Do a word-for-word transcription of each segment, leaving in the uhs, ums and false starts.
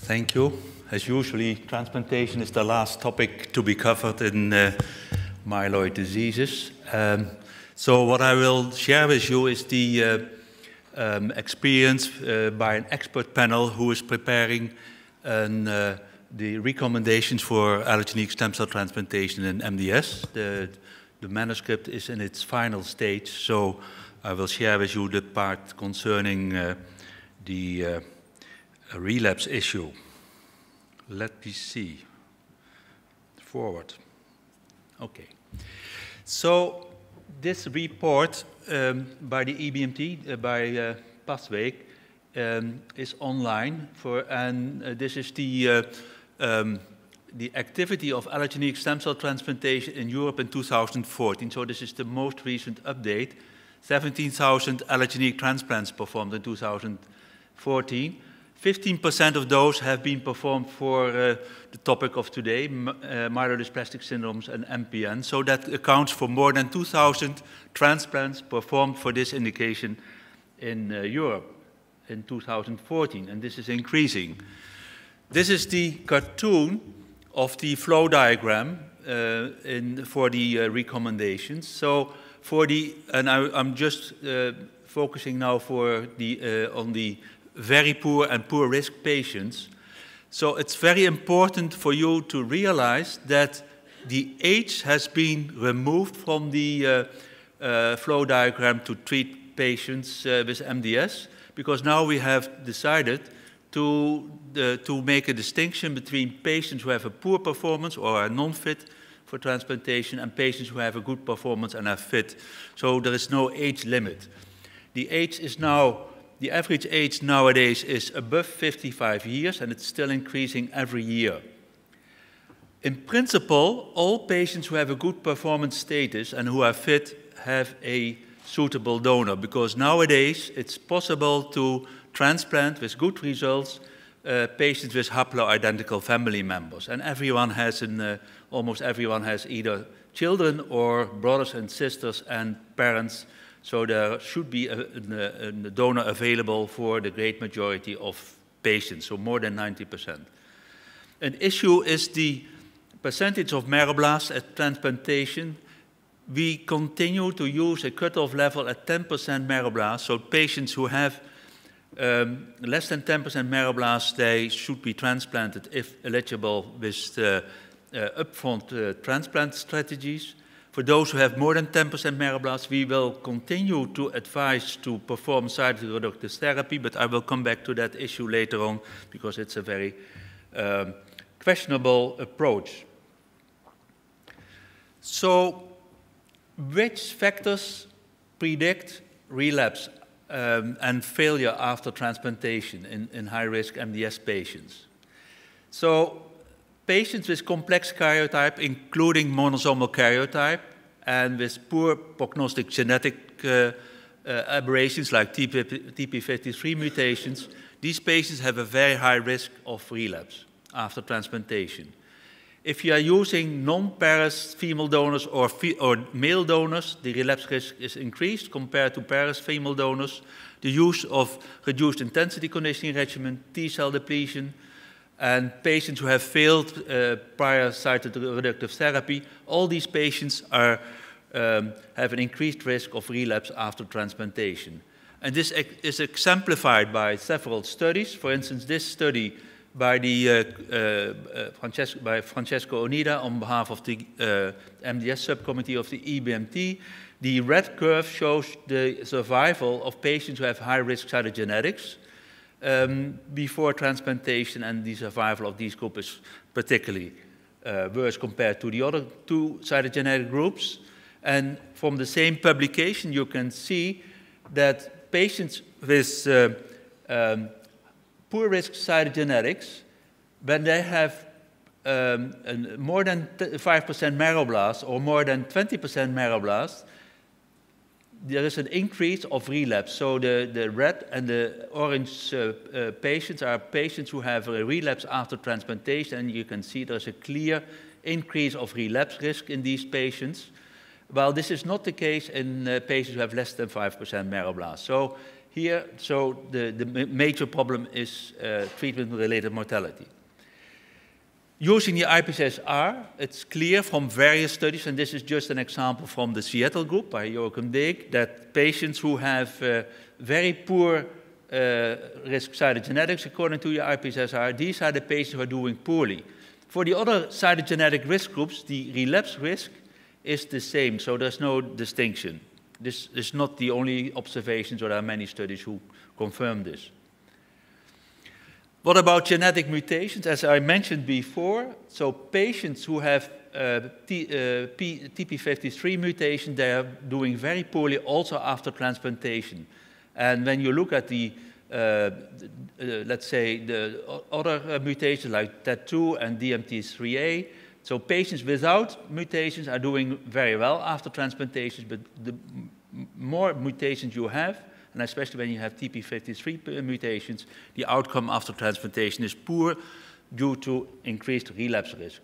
Thank you. As usually, transplantation is the last topic to be covered in uh, myeloid diseases. Um, so what I will share with you is the uh, um, experience uh, by an expert panel who is preparing an, uh, the recommendations for allogeneic stem cell transplantation in M D S. The, the manuscript is in its final stage, so I will share with you the part concerning uh, the uh, relapse issue. Let me see. Forward. Okay. So this report um, by the E B M T, uh, by uh, Pasweek, um, is online, for, and uh, this is the, uh, um, the activity of allogeneic stem cell transplantation in Europe in two thousand fourteen. So this is the most recent update. seventeen thousand allogeneic transplants performed in two thousand fourteen. fifteen percent of those have been performed for uh, the topic of today, uh, myelodysplastic syndromes and M P N. So that accounts for more than two thousand transplants performed for this indication in uh, Europe in two thousand fourteen, and this is increasing. This is the cartoon of the flow diagram uh, in, for the uh, recommendations. So for the, and I, I'm just uh, focusing now for the, uh, on the very poor and poor risk patients. So it's very important for you to realize that the age has been removed from the uh, uh, flow diagram to treat patients uh, with M D S, because now we have decided to, uh, to make a distinction between patients who have a poor performance or are non-fit for transplantation and patients who have a good performance and are fit. So there is no age limit. The age is now The average age nowadays is above fifty-five years, and it's still increasing every year. In principle, all patients who have a good performance status and who are fit have a suitable donor, because nowadays it's possible to transplant with good results uh, patients with haploidentical family members. And everyone has, an, uh, almost everyone has either children or brothers and sisters and parents. So there should be a, a, a donor available for the great majority of patients, so more than ninety percent. An issue is the percentage of marrowblasts at transplantation. We continue to use a cutoff level at ten percent marrowblasts, so patients who have um, less than ten percent marrowblasts, they should be transplanted if eligible with uh, uh, upfront uh, transplant strategies. For those who have more than ten percent marrowblasts, we will continue to advise to perform cytoreductive therapy, but I will come back to that issue later on because it's a very um, questionable approach. So, which factors predict relapse um, and failure after transplantation in, in high-risk M D S patients? So, patients with complex karyotype, including monosomal karyotype, and with poor prognostic genetic uh, uh, aberrations like T P fifty-three mutations, these patients have a very high risk of relapse after transplantation. If you are using non-pares female donors or, fe or male donors, the relapse risk is increased compared to pares female donors. The use of reduced intensity conditioning regimen, T-cell depletion, and patients who have failed uh, prior cytoreductive therapy, all these patients are, um, have an increased risk of relapse after transplantation. And this is exemplified by several studies. For instance, this study by, the, uh, uh, Francesco, by Francesco Onida on behalf of the uh, M D S subcommittee of the E B M T. The red curve shows the survival of patients who have high-risk cytogenetics Um, before transplantation, and the survival of these groups is particularly uh, worse compared to the other two cytogenetic groups. And from the same publication, you can see that patients with uh, um, poor risk cytogenetics, when they have um, more than five percent marrowblast or more than twenty percent marrowblast, there is an increase of relapse. So the, the red and the orange uh, uh, patients are patients who have a relapse after transplantation, and you can see there's a clear increase of relapse risk in these patients, while this is not the case in uh, patients who have less than five percent marrowblast. So here. So the, the major problem is uh, treatment-related mortality. Using the I P C S R, it's clear from various studies, and this is just an example from the Seattle group by Joachim Deek, that patients who have uh, very poor uh, risk cytogenetics according to the I P C S R, these are the patients who are doing poorly. For the other cytogenetic risk groups, the relapse risk is the same, so there's no distinction. This is not the only observations, or there are many studies who confirm this. What about genetic mutations? As I mentioned before, so patients who have uh, T, uh, P, T P fifty-three mutation, they are doing very poorly also after transplantation. And when you look at the, uh, uh, let's say, the other uh, mutations like T A T two and D M T three A, so patients without mutations are doing very well after transplantation, but the more mutations you have, and especially when you have T P fifty-three mutations, the outcome after transplantation is poor due to increased relapse risk.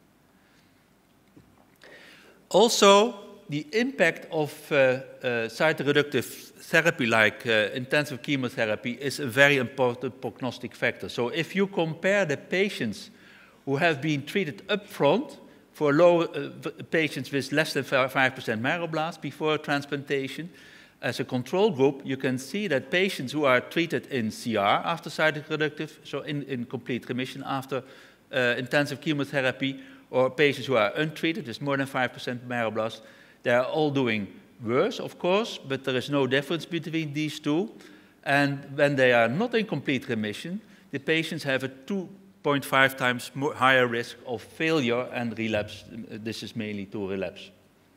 Also, the impact of uh, uh, cytoreductive therapy like uh, intensive chemotherapy is a very important prognostic factor. So if you compare the patients who have been treated up front for low uh, patients with less than five percent marroblast before transplantation, as a control group, you can see that patients who are treated in C R after cytoreductive, so in, in complete remission after uh, intensive chemotherapy, or patients who are untreated with more than five percent marroblast, they are all doing worse, of course, but there is no difference between these two. And when they are not in complete remission, the patients have a two point five times more higher risk of failure and relapse. This is mainly to relapse.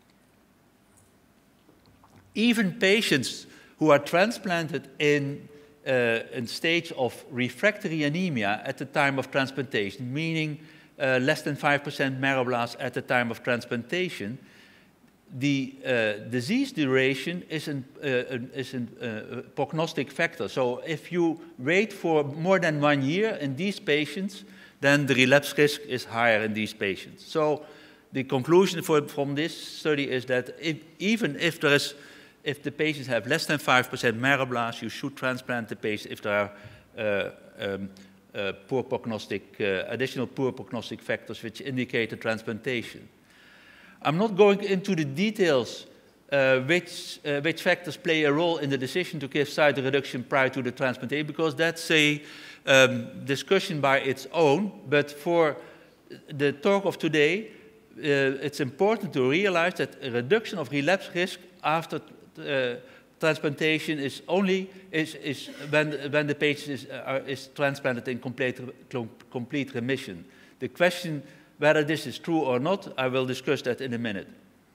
Even patients who are transplanted in uh, a stage of refractory anemia at the time of transplantation, meaning uh, less than five percent marroblast at the time of transplantation, the uh, disease duration is a uh, is an, uh, prognostic factor. So if you wait for more than one year in these patients, then the relapse risk is higher in these patients. So the conclusion for, from this study is that if, even if there is If the patients have less than five percent marroblast, you should transplant the patient if there are uh, um, uh, poor prognostic, uh, additional poor prognostic factors which indicate the transplantation. I'm not going into the details uh, which, uh, which factors play a role in the decision to give cytoreduction prior to the transplantation, because that's a um, discussion by its own. But for the talk of today, uh, it's important to realize that a reduction of relapse risk after Uh, transplantation is only is, is when, when the patient is, uh, is transplanted in complete, complete remission. The question whether this is true or not, I will discuss that in a minute.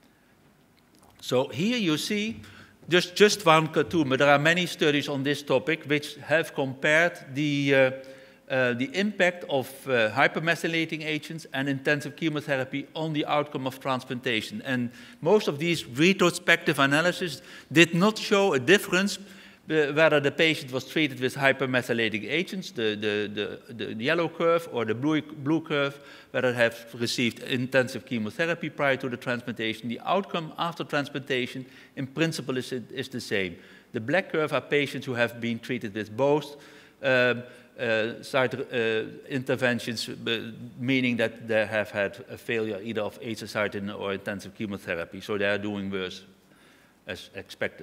So here you see just, just one cartoon, but there are many studies on this topic which have compared the, uh, uh, the impact of uh, hypermethylating agents and intensive chemotherapy on the outcome of transplantation. And most of these retrospective analyses did not show a difference uh, whether the patient was treated with hypermethylating agents, the, the, the, the yellow curve, or the blue, blue curve, whether they have received intensive chemotherapy prior to the transplantation. The outcome after transplantation, in principle, is, is the same. The black curve are patients who have been treated with both um, Uh, site uh, interventions, uh, meaning that they have had a failure either of azacitidine or intensive chemotherapy, so they are doing worse as expected.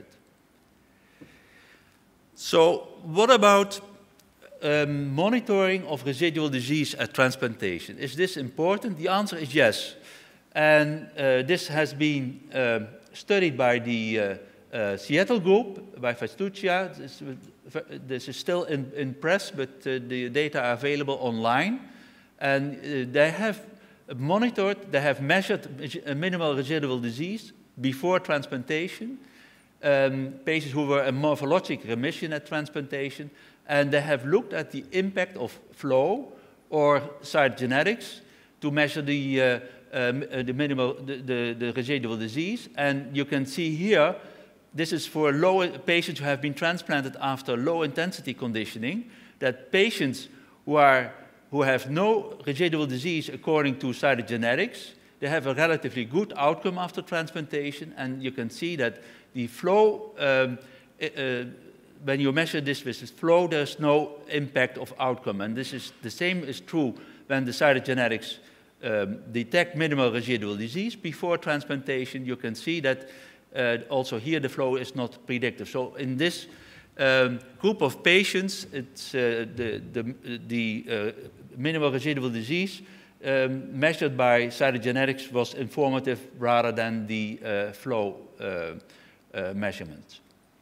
So what about um, monitoring of residual disease at transplantation? Is this important? The answer is yes. And uh, this has been uh, studied by the uh, uh, Seattle group, by Festuccia. This, this is still in, in press, but uh, the data are available online. And uh, they have monitored, they have measured minimal residual disease before transplantation, um, patients who were in morphologic remission at transplantation, and they have looked at the impact of flow or cytogenetics to measure the, uh, um, the minimal, the, the, the residual disease. And you can see here, this is for low patients who have been transplanted after low-intensity conditioning, that patients who, are, who have no residual disease according to cytogenetics, they have a relatively good outcome after transplantation, and you can see that the flow um, uh, when you measure this with the flow, there's no impact of outcome. And this is the same is true when the cytogenetics um, detect minimal residual disease before transplantation. You can see that uh, also here the flow is not predictive. So in this um, group of patients, it's uh, the, the, the uh, minimal residual disease um, measured by cytogenetics was informative rather than the uh, flow uh, uh, measurements.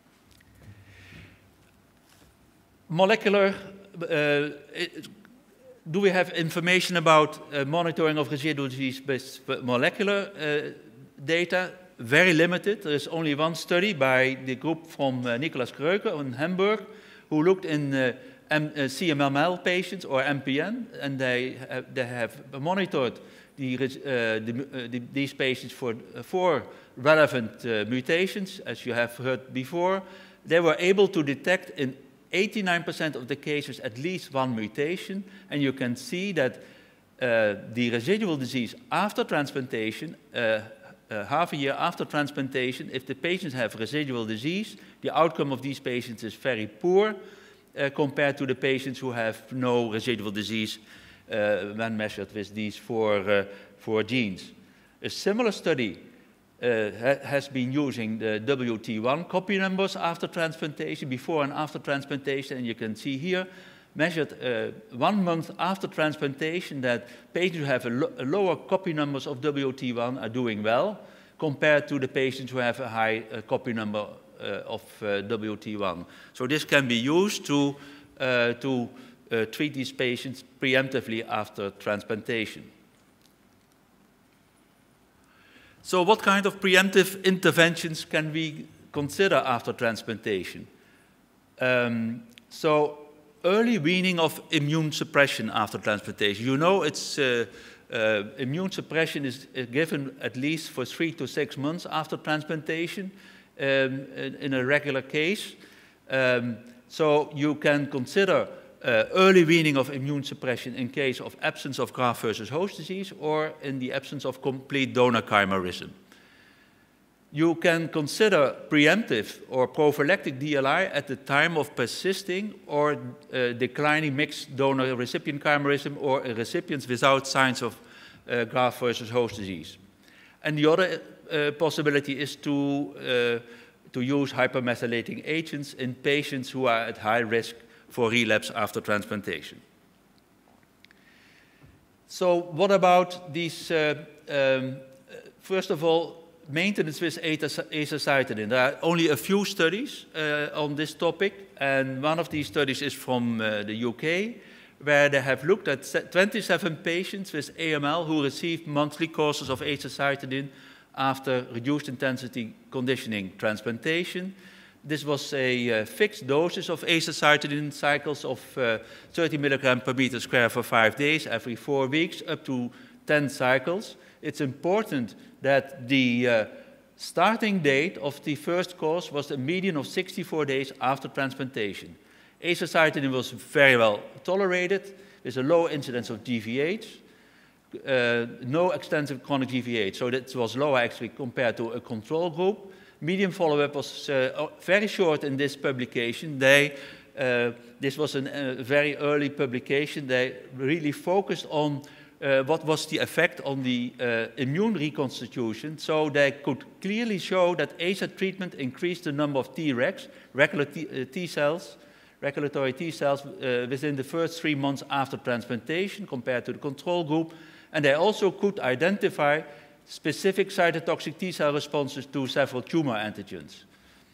Molecular, uh, it, do we have information about uh, monitoring of residual disease based molecular uh, data? Very limited. There is only one study by the group from uh, Nicolas Kreuker in Hamburg, who looked in uh, M uh, C M M L patients or M P N, and they have, they have monitored the, uh, the, uh, the, these patients for uh, four relevant uh, mutations, as you have heard before. They were able to detect in eighty-nine percent of the cases at least one mutation, and you can see that uh, the residual disease after transplantation, uh, uh, half a year after transplantation, if the patients have residual disease, the outcome of these patients is very poor uh, compared to the patients who have no residual disease uh, when measured with these four, uh, four genes. A similar study Uh, ha has been using the W T one copy numbers after transplantation, before and after transplantation, and you can see here, measured uh, one month after transplantation, that patients who have a, lo a lower copy numbers of W T one are doing well, compared to the patients who have a high uh, copy number uh, of uh, W T one. So this can be used to, uh, to uh, treat these patients preemptively after transplantation. So what kind of preemptive interventions can we consider after transplantation? Um, so early weaning of immune suppression after transplantation. You know, it's, uh, uh, immune suppression is given at least for three to six months after transplantation um, in, in a regular case. Um, so you can consider Uh, early weaning of immune suppression in case of absence of graft versus host disease or in the absence of complete donor chimerism. You can consider preemptive or prophylactic D L I at the time of persisting or uh, declining mixed donor-recipient chimerism or recipients without signs of uh, graft versus host disease. And the other uh, possibility is to, uh, to use hypermethylating agents in patients who are at high risk for relapse after transplantation. So what about these, uh, um, first of all, maintenance with azacitidine? There are only a few studies uh, on this topic, and one of these studies is from uh, the U K, where they have looked at twenty-seven patients with A M L who received monthly courses of azacitidine after reduced intensity conditioning transplantation. This was a uh, fixed dosage of azacitidine, cycles of uh, thirty milligrams per meter square for five days, every four weeks, up to ten cycles. It's important that the uh, starting date of the first course was a median of sixty-four days after transplantation. Azacitidine was very well tolerated, with a low incidence of G V H, uh, no extensive chronic G V H, so that was lower actually compared to a control group. Median follow-up was uh, very short in this publication. They, uh, this was a uh, very early publication. They really focused on uh, what was the effect on the uh, immune reconstitution. So they could clearly show that A Z A treatment increased the number of Tregs, regular T, uh, T cells, regulatory T cells, uh, within the first three months after transplantation compared to the control group. And they also could identify specific cytotoxic T cell responses to several tumor antigens.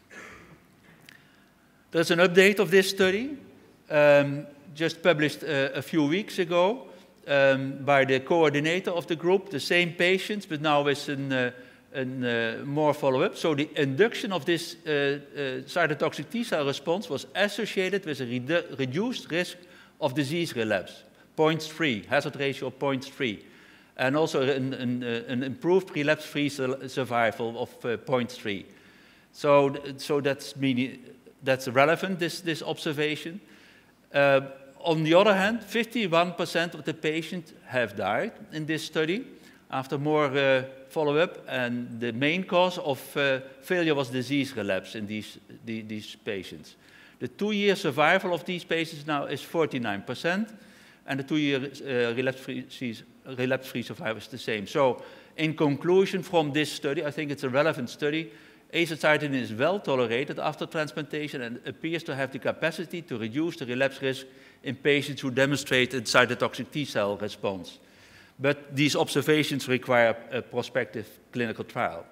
There's an update of this study, um, just published uh, a few weeks ago um, by the coordinator of the group, the same patients, but now with an, uh, an, uh, more follow-up. So the induction of this uh, uh, cytotoxic T cell response was associated with a redu reduced risk of disease relapse, zero point three, hazard ratio of zero point three. And also an, an, an improved relapse-free survival of uh, zero point three. So, so that's, meaning, that's relevant, this, this observation. Uh, on the other hand, fifty-one percent of the patients have died in this study after more uh, follow-up, and the main cause of uh, failure was disease relapse in these, the, these patients. The two-year survival of these patients now is forty-nine percent, and the two-year uh, relapse-free relapse-free survival is the same. So, in conclusion from this study, I think it's a relevant study, azacitidine is well tolerated after transplantation and appears to have the capacity to reduce the relapse risk in patients who demonstrate a cytotoxic T-cell response. But these observations require a prospective clinical trial.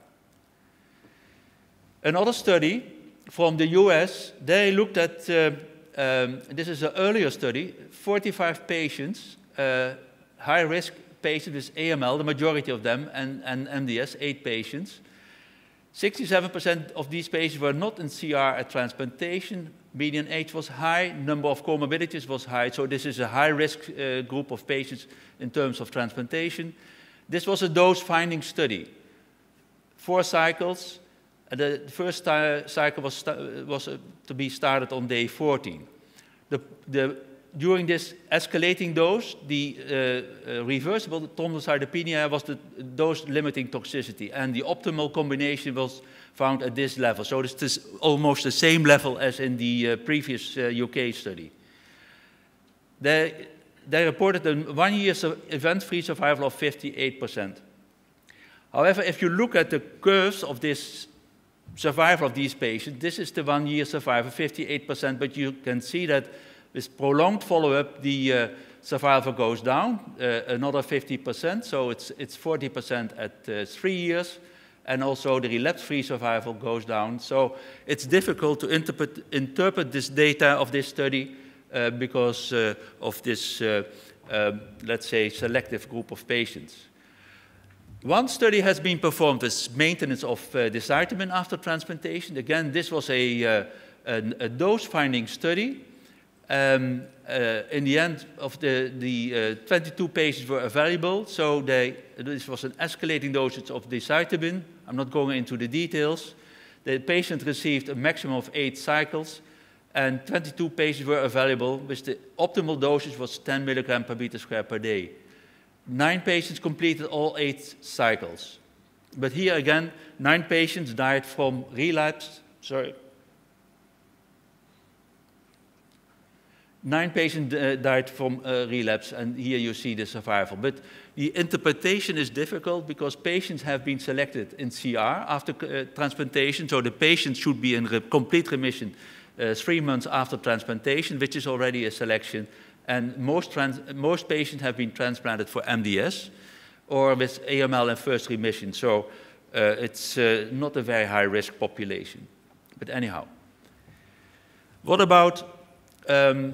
Another study from the U S, they looked at, uh, um, this is an earlier study, forty-five patients, uh, high-risk patients with A M L, the majority of them, and, and M D S, eight patients. sixty-seven percent of these patients were not in C R at transplantation. Median age was high, number of comorbidities was high, so this is a high-risk uh, group of patients in terms of transplantation. This was a dose-finding study. Four cycles. The first cycle was, was uh, to be started on day fourteen. The, the, during this escalating dose, the uh, uh, reversible thrombocytopenia was the dose-limiting toxicity, and the optimal combination was found at this level. So this is almost the same level as in the uh, previous uh, U K study. They, they reported a one-year event-free survival of fifty-eight percent. However, if you look at the curves of this survival of these patients, this is the one-year survival, fifty-eight percent, but you can see that with prolonged follow-up, the uh, survival goes down, uh, another fifty percent, so it's, it's forty percent at uh, three years, and also the relapse-free survival goes down. So it's difficult to interpret, interpret this data of this study uh, because uh, of this, uh, uh, let's say, selective group of patients. One study has been performed with maintenance of uh, decitabine after transplantation. Again, this was a, uh, a, a dose-finding study. Um, uh, in the end of the, the uh, twenty-two patients were evaluable, so they, this was an escalating dosage of decitabine. I'm not going into the details. The patient received a maximum of eight cycles, and twenty-two patients were evaluable, with the optimal dosage was ten milligrams per meter square per day. Nine patients completed all eight cycles. But here again, nine patients died from relapse, sorry. Nine patients uh, died from uh, relapse, and here you see the survival. But the interpretation is difficult because patients have been selected in C R after uh, transplantation, so the patient should be in re complete remission uh, three months after transplantation, which is already a selection. And most, trans most patients have been transplanted for M D S or with A M L in first remission, so uh, it's uh, not a very high-risk population. But anyhow, what about Um,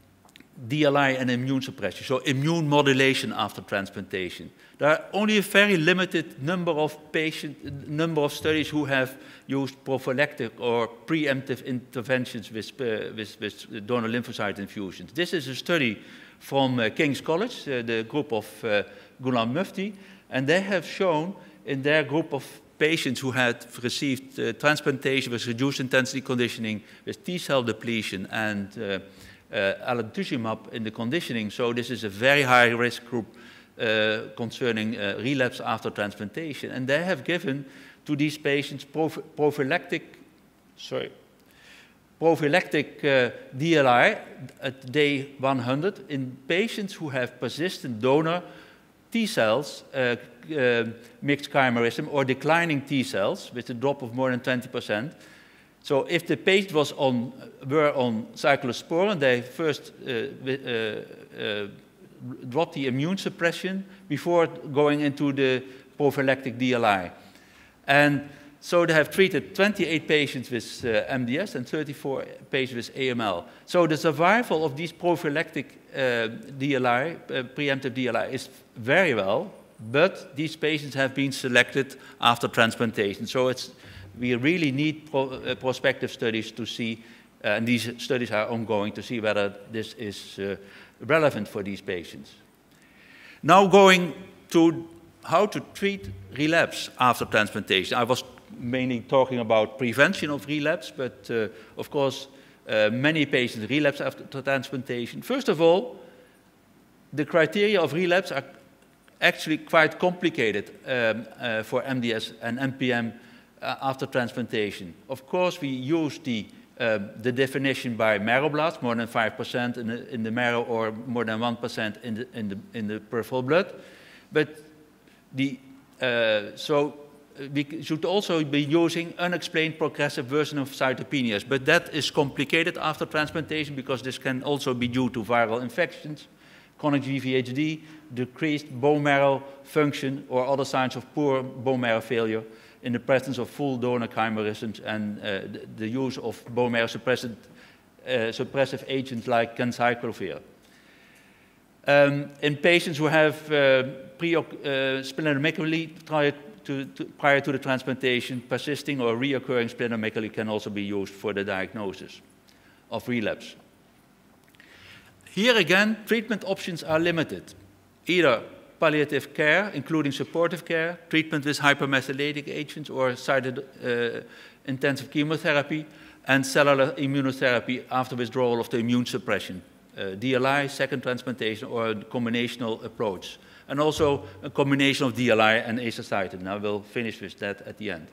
D L I and immune suppression, so immune modulation after transplantation? There are only a very limited number of patient, number of studies who have used prophylactic or preemptive interventions with, uh, with, with donor lymphocyte infusions. This is a study from uh, King's College, uh, the group of uh, Ghulam Mufti, and they have shown in their group of patients who had received uh, transplantation with reduced intensity conditioning, with T-cell depletion and uh, uh, alemtuzumab in the conditioning. So this is a very high-risk group uh, concerning uh, relapse after transplantation. And they have given to these patients proph prophylactic, sorry, prophylactic uh, D L I at day one hundred in patients who have persistent donor T-cells, uh, uh, mixed chimerism, or declining T-cells with a drop of more than twenty percent. So if the patient was on, were on cyclosporin, they first uh, uh, uh, dropped the immune suppression before going into the prophylactic D L I. And so they have treated twenty-eight patients with uh, M D S and thirty-four patients with A M L. So the survival of these prophylactic uh, D L I, uh, preemptive D L I, is very well, but these patients have been selected after transplantation. So it's, we really need pro, uh, prospective studies to see, uh, and these studies are ongoing, to see whether this is uh, relevant for these patients. Now going to how to treat relapse after transplantation. I was mainly talking about prevention of relapse, but uh, of course, uh, many patients relapse after transplantation. First of all, the criteria of relapse are actually quite complicated um, uh, for M D S and M P M uh, after transplantation. Of course, we use the uh, the definition by marrow blast, more than five percent in the, in the marrow or more than one percent in the, in, the, in the peripheral blood. But the, uh, so we should also be using unexplained progressive version of cytopenias. But that is complicated after transplantation because this can also be due to viral infections, chronic G V H D, decreased bone marrow function, or other signs of poor bone marrow failure in the presence of full donor chimerisms and uh, the, the use of bone marrow suppressive, uh, suppressive agents like ganciclovir. Um, in patients who have uh, pre uh, splenomegaly prior to, to, prior to the transplantation, persisting or reoccurring splenomegaly can also be used for the diagnosis of relapse. Here again, treatment options are limited. Either palliative care, including supportive care, treatment with hypermethylating agents or cytid, uh, intensive chemotherapy, and cellular immunotherapy after withdrawal of the immune suppression, uh, D L I, second transplantation, or a combinational approach. And also a combination of D L I and azacitidine. I will finish with that at the end.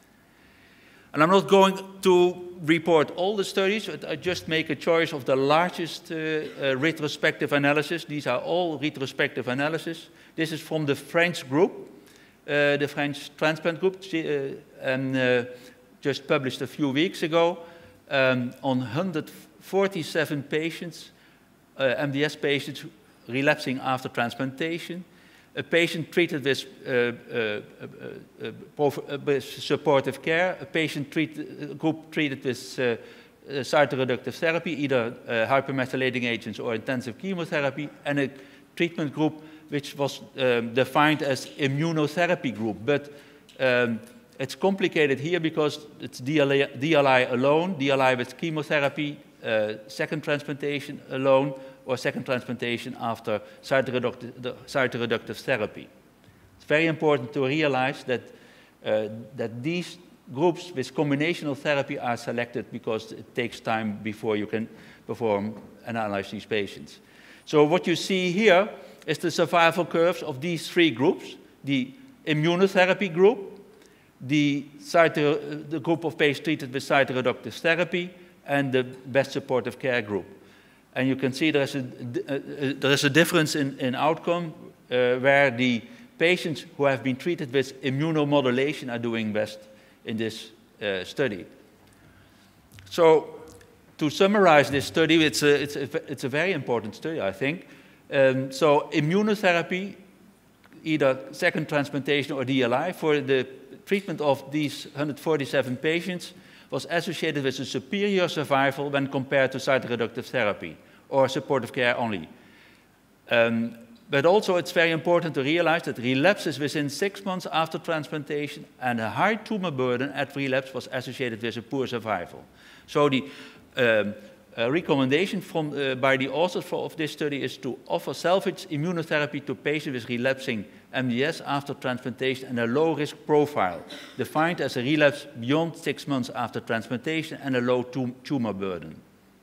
And I'm not going to report all the studies, but I just make a choice of the largest uh, uh, retrospective analysis. These are all retrospective analysis. This is from the French group, uh, the French transplant group, uh, and uh, just published a few weeks ago um, on one hundred forty-seven patients, uh, M D S patients relapsing after transplantation. A patient treated with, uh, uh, uh, uh, with supportive care, a patient treat, uh, group treated with uh, uh, cytoreductive therapy, either uh, hypermethylating agents or intensive chemotherapy, and a treatment group which was um, defined as immunotherapy group. But um, it's complicated here because it's D L I, D L I alone, D L I with chemotherapy, uh, second transplantation alone, or second transplantation after cytoreductive, cytoreductive therapy. It's very important to realize that, uh, that these groups with combinational therapy are selected because it takes time before you can perform and analyze these patients. So what you see here is the survival curves of these three groups: the immunotherapy group, the, cyto, the group of patients treated with cytoreductive therapy, and the best supportive care group. And you can see there is a, uh, there is a difference in, in outcome uh, where the patients who have been treated with immunomodulation are doing best in this uh, study. So to summarize this study, it's a, it's a, it's a very important study, I think. Um, so immunotherapy, either second transplantation or D L I, for the treatment of these one hundred forty-seven patients was associated with a superior survival when compared to cytoreductive therapy or supportive care only. Um, but also it's very important to realize that relapses within six months after transplantation and a high tumor burden at relapse was associated with a poor survival. So the um, uh, recommendation from, uh, by the authors for, of this study is to offer salvage immunotherapy to patients with relapsing M D S after transplantation and a low-risk profile, defined as a relapse beyond six months after transplantation and a low tum tumor burden.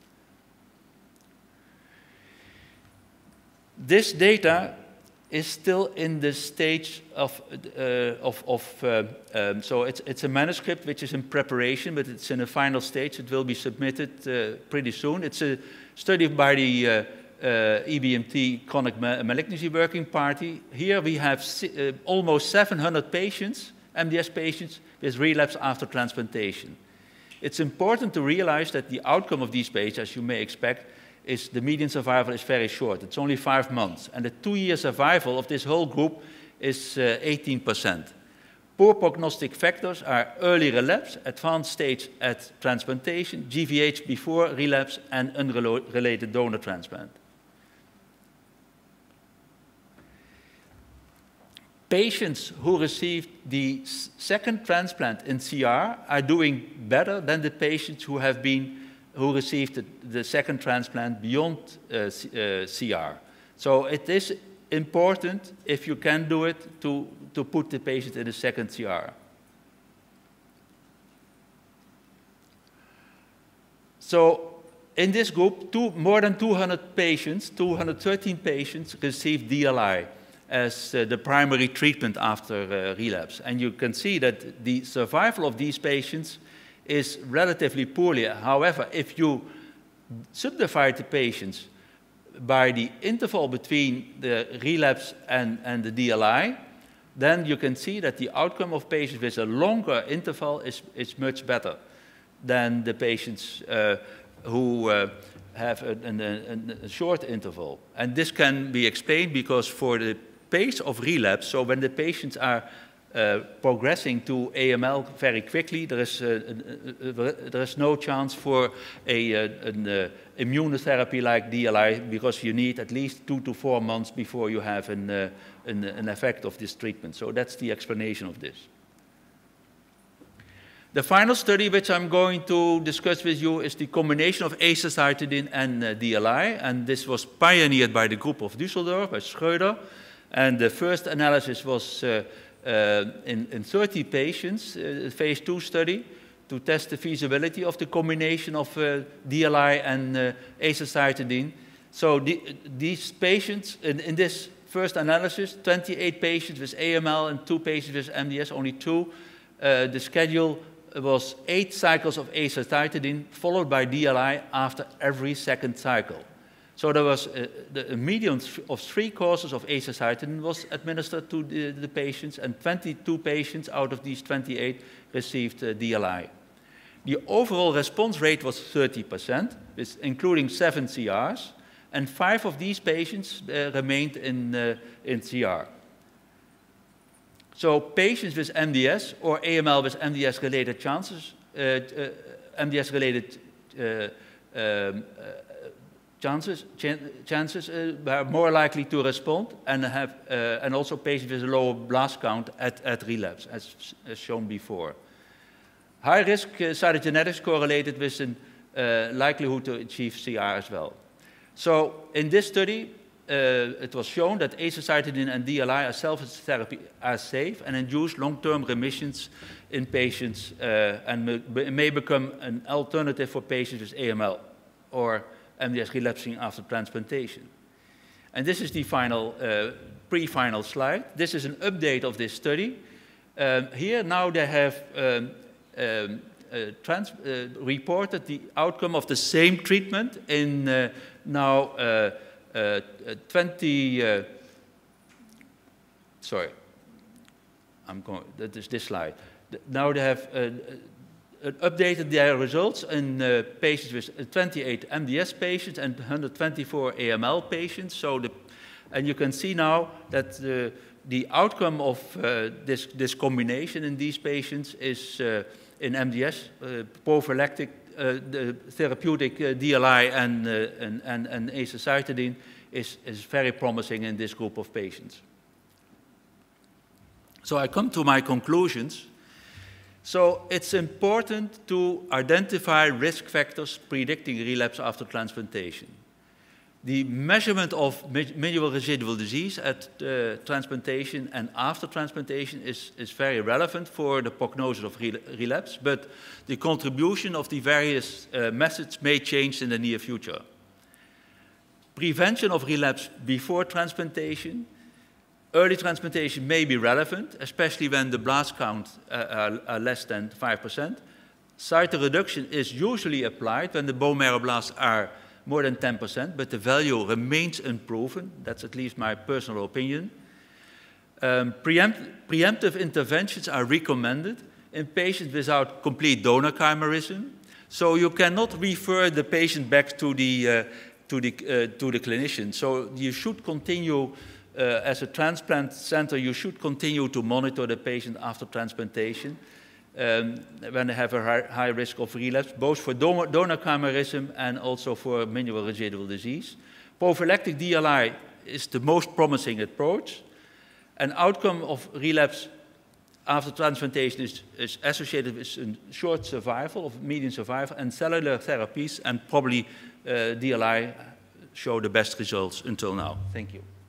This data is still in the stage of, uh, of, of uh, um, so it's, it's a manuscript which is in preparation, but it's in a final stage. It will be submitted uh, pretty soon. It's a study by the uh, Uh, E B M T Chronic Malignancy Working Party. Here we have uh, almost seven hundred patients, M D S patients, with relapse after transplantation. It's important to realize that the outcome of these patients, as you may expect, is the median survival is very short. It's only five months. And the two-year survival of this whole group is uh, eighteen percent. Poor prognostic factors are early relapse, advanced stage at transplantation, G V H before relapse, and unrelated donor transplant. Patients who received the second transplant in C R are doing better than the patients who have been who received the, the second transplant beyond uh, uh, C R. So it is important, if you can do it, to, to put the patient in the second C R. So in this group, two, more than two hundred patients, two hundred thirteen patients, received D L I as uh, the primary treatment after uh, relapse. And you can see that the survival of these patients is relatively poorly. However, if you subdivide the patients by the interval between the relapse and, and the D L I, then you can see that the outcome of patients with a longer interval is, is much better than the patients uh, who uh, have a, a, a short interval. And this can be explained because for the pace of relapse, so when the patients are uh, progressing to A M L very quickly, there is, uh, uh, uh, there is no chance for a, uh, an uh, immunotherapy like D L I, because you need at least two to four months before you have an, uh, an, an effect of this treatment. So that's the explanation of this. The final study which I'm going to discuss with you is the combination of azacitidine and uh, D L I, and this was pioneered by the group of Düsseldorf, by Schröder, and the first analysis was uh, uh, in, in thirty patients, uh, a phase two study, to test the feasibility of the combination of uh, D L I and uh, azacitidine. So the, these patients, in, in this first analysis, twenty-eight patients with A M L and two patients with M D S, only two, uh, the schedule was eight cycles of azacitidine followed by D L I after every second cycle. So there was a, the, a median of three courses of azacitidine was administered to the, the patients, and twenty-two patients out of these twenty-eight received uh, D L I. The overall response rate was thirty percent, including seven C Rs, and five of these patients uh, remained in, uh, in C R. So patients with M D S or A M L with M D S-related chances, uh, uh, M D S-related uh, um, uh, chances, ch chances uh, are more likely to respond, and have, uh, and also patients with a lower blast count at, at relapse, as, as shown before. High risk uh, cytogenetics correlated with a uh, likelihood to achieve C R as well. So in this study, Uh, it was shown that azacitidine and D L I as salvage therapy are safe and induce long-term remissions in patients uh, and may become an alternative for patients with A M L or M D S relapsing after transplantation. And this is the final, uh, pre-final slide. This is an update of this study. Um, here now they have um, um, uh, trans uh, reported the outcome of the same treatment in uh, now uh, Uh, twenty, uh, sorry, I'm going, that is this slide. Now they have uh, uh, updated their results in uh, patients with twenty-eight M D S patients and one hundred twenty-four A M L patients. So the, and you can see now that the, the outcome of uh, this, this combination in these patients is uh, in M D S, uh, prophylactic Uh, the therapeutic uh, D L I and, uh, and, and, and azacitidine is, is very promising in this group of patients. So I come to my conclusions. So it's important to identify risk factors predicting relapse after transplantation. The measurement of minimal residual disease at uh, transplantation and after transplantation is, is very relevant for the prognosis of re relapse, but the contribution of the various uh, methods may change in the near future. Prevention of relapse before transplantation. Early transplantation may be relevant, especially when the blast count uh, are, are less than five percent. Cytoreduction is usually applied when the bone marrow blasts are more than ten percent, but the value remains unproven. That's at least my personal opinion. Um, preempt, preemptive interventions are recommended in patients without complete donor chimerism. So you cannot refer the patient back to the, uh, to the, uh, to the clinician. So you should continue, uh, as a transplant center, you should continue to monitor the patient after transplantation. Um, when they have a high, high risk of relapse, both for donor, donor chimerism and also for minimal residual disease. Prophylactic D L I is the most promising approach. An outcome of relapse after transplantation is, is associated with a short survival, of median survival, and cellular therapies, and probably uh, D L I show the best results until now. Thank you.